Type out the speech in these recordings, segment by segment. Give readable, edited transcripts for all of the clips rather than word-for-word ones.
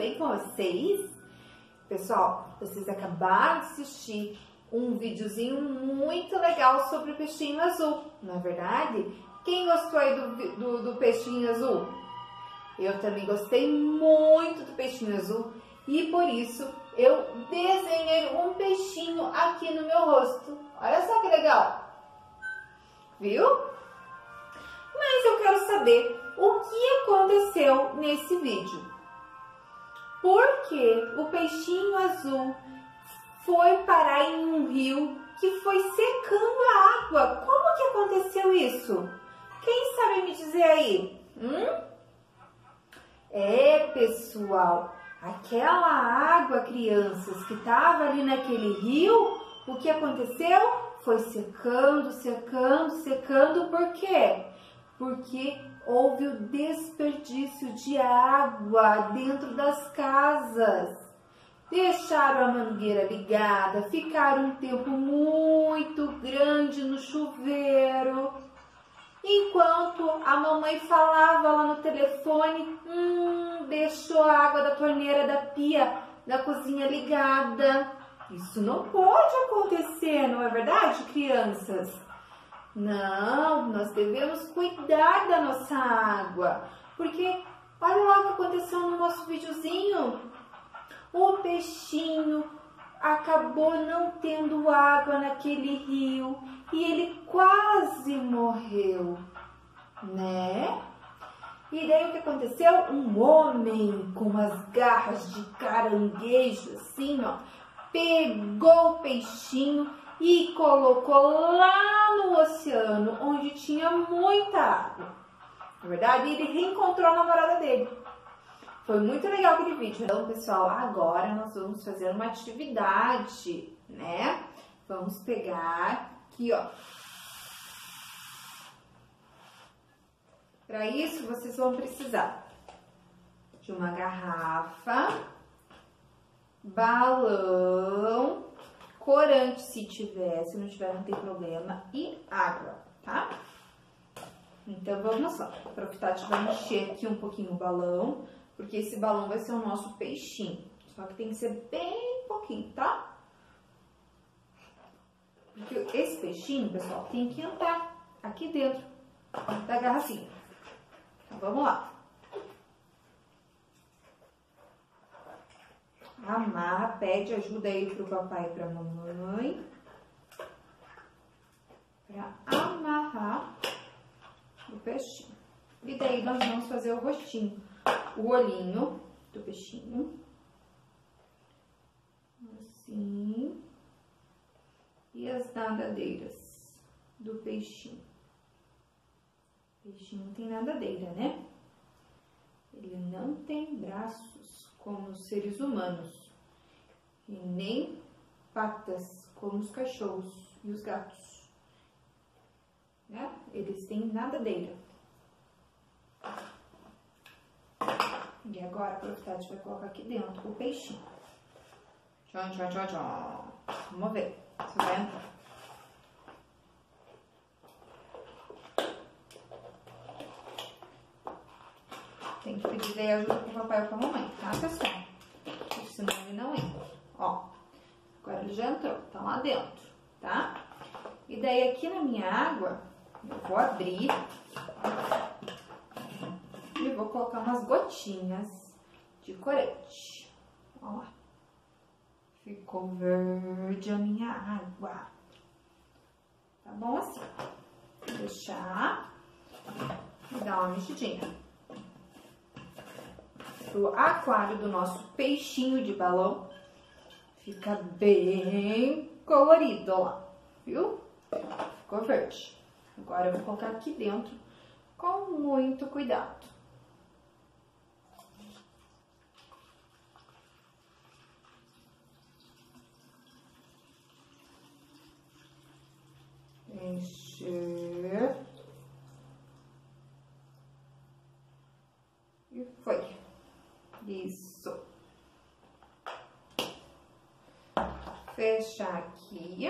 bem com vocês? Pessoal, vocês acabaram de assistir um videozinho muito legal sobre o peixinho azul, não é verdade? Quem gostou aí do peixinho azul? Eu também gostei muito do peixinho azul e por isso eu desenhei um peixinho aqui no meu rosto. Olha só que legal! Viu? Mas eu quero saber o que aconteceu nesse vídeo. Por que o peixinho azul foi parar em um rio que foi secando a água? Como que aconteceu isso? Quem sabe me dizer aí? Pessoal, aquela água, crianças, que estava ali naquele rio, o que aconteceu? Foi secando, secando, secando. Por quê? Porque houve o desperdício de água dentro das casas. Deixaram a mangueira ligada, ficaram um tempo muito grande no chuveiro. Enquanto a mamãe falava lá no telefone, deixou a água da torneira da pia da cozinha ligada. Isso não pode acontecer, não é verdade, crianças? Não, nós devemos cuidar da nossa água, porque olha lá o que aconteceu no nosso videozinho. O peixinho acabou não tendo água naquele rio e ele quase morreu, né? E daí o que aconteceu? Um homem com umas garras de caranguejo assim, ó, pegou o peixinho e colocou lá no oceano, onde tinha muita água. Na verdade, ele reencontrou a namorada dele. Foi muito legal aquele vídeo. Então, pessoal, agora nós vamos fazer uma atividade, né? Vamos pegar aqui, ó. Para isso, vocês vão precisar de uma garrafa, balão, corante se tiver, se não tiver não tem problema, e água, tá? Então vamos lá, a Prof. Tati vai encher aqui um pouquinho o balão, porque esse balão vai ser o nosso peixinho, só que tem que ser bem pouquinho, tá? Porque esse peixinho, pessoal, tem que entrar aqui dentro da garrafinha. Então vamos lá. Amarra, pede ajuda aí pro papai e pra mamãe pra amarrar o peixinho. E daí nós vamos fazer o rostinho, o olhinho do peixinho, assim, e as nadadeiras do peixinho. O peixinho não tem nadadeira, né? Ele não tem braços como os seres humanos e nem patas como os cachorros e os gatos, né? Eles têm nadadeira. E agora a Prof. Tati vai colocar aqui dentro o peixinho. Tchau, tchau, tchau, tchau. Vamos ver se vai entrar. Tem que pedir daí ajuda pro papai ou pra mamãe, tá, pessoal? Porque senão ele não entra. Ó, agora ele já entrou, tá lá dentro, tá? E daí aqui na minha água, eu vou abrir e vou colocar umas gotinhas de corante. Ó lá. Ficou verde a minha água. Tá bom assim? Vou deixar e dar uma mexidinha. O aquário do nosso peixinho de balão fica bem colorido, ó lá, viu? Ficou verde. Agora eu vou colocar aqui dentro com muito cuidado. Encher. E foi. Isso. Fechar aqui.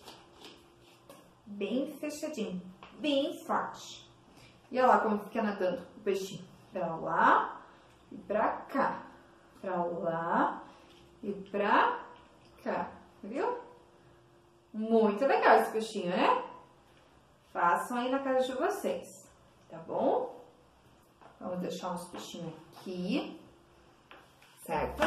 Bem fechadinho. Bem forte. E olha lá como fica nadando o peixinho. Pra lá e pra cá. pra lá e pra cá, viu? Muito legal esse peixinho, né? Façam aí na casa de vocês, tá bom? Vamos deixar uns peixinhos aqui, certo?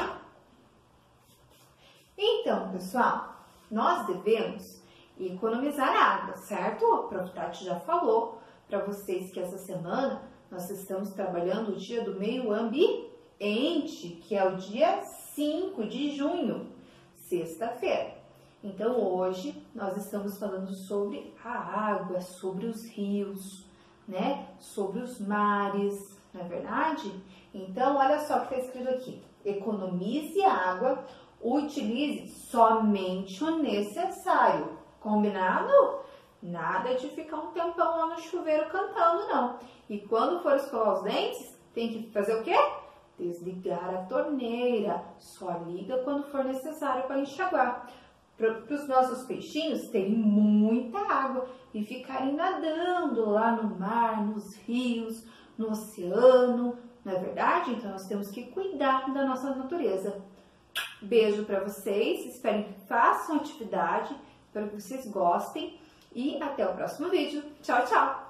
Então, pessoal, nós devemos economizar água, certo? O Prof. Tati já falou para vocês que essa semana nós estamos trabalhando o Dia do Meio Ambiente, que é o dia 5 de junho, sexta-feira. Então, hoje nós estamos falando sobre a água, sobre os rios, né? Sobre os mares, não é verdade? Então, olha só o que está escrito aqui. Economize água, utilize somente o necessário. Combinado? Nada de ficar um tempão lá no chuveiro cantando, não. E quando for escovar os dentes, tem que fazer o quê? Desligar a torneira. Só liga quando for necessário para enxaguar. Para os nossos peixinhos terem muita água e ficarem nadando lá no mar, nos rios, no oceano, não é verdade? Então, nós temos que cuidar da nossa natureza. Beijo para vocês, espero que façam atividade, espero que vocês gostem e até o próximo vídeo. Tchau, tchau!